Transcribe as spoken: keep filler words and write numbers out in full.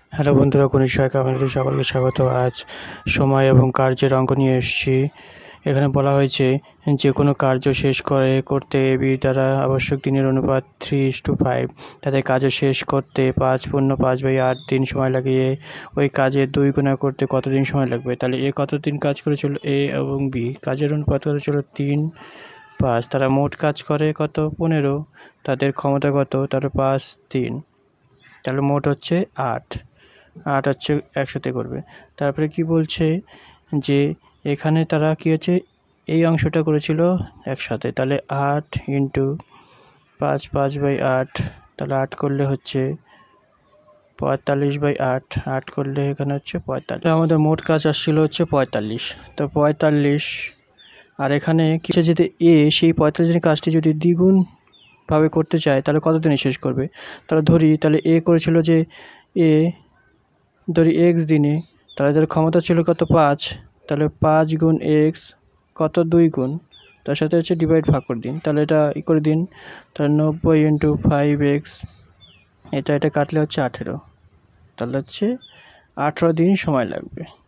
Hello বন্ধুরা, গণিত সহায়িকা আপনাদের সকলকে স্বাগত। আজ সময় এবং কার্যের অঙ্ক নিয়ে এসেছি। এখানে বলা হয়েছে যে কোনো কার্য শেষ করে করতে বি দ্বারা আবশ্যক দিনের অনুপাত থ্রি ইস টু ফাইভ। তাদের কাজ শেষ করতে পাঁচ পূর্ণ পাঁচ বাই আট দিন সময় লাগিয়ে ওই কাজের দুই গুণা করতে কতদিন সময় লাগবে? তাহলে এ কতদিন কাজ করেছিল, এ এবং বি কাজের অনুপাত কত ছিল তিন পাঁচ। তারা মোট কাজ করে কত? পনেরো। তাদের ক্ষমতা কত? তার পাঁচ তিন, তাহলে মোট হচ্ছে আট। আট হচ্ছে একসাথে করবে। তারপরে কি বলছে যে এখানে তারা কি হচ্ছে এই অংশটা করেছিল একসাথে, তাহলে আট ইন্টু পাঁচ পাঁচ বাই আট, তাহলে আট করলে হচ্ছে পঁয়তাল্লিশ বাই আট, আট করলে এখানে হচ্ছে পঁয়তাল্লিশ। আমাদের মোট কাজ আসছিল হচ্ছে পঁয়তাল্লিশ। তো পঁয়তাল্লিশ আর এখানে কিছু যদি এ সেই পঁয়তাল্লিশের কাজটি যদি দ্বিগুণ ভাবে করতে চায় তাহলে কতদিনে শেষ করবে? তাহলে ধরি তাহলে এ করেছিল যে এ ধরি এক্স দিনে, তাহলে তার ক্ষমতা ছিল কত? পাঁচ। তাহলে পাঁচ গুণ এক্স কত? দুই গুণ, তার সাথে হচ্ছে ডিভাইড ভাগ করে দিন। তাহলে এটা ই করে দিন, তাহলে নব্বই ইন্টু ফাইভ এক্স, এটা এটা কাটলে হচ্ছে আঠেরো। তাহলে হচ্ছে আঠেরো দিন সময় লাগবে।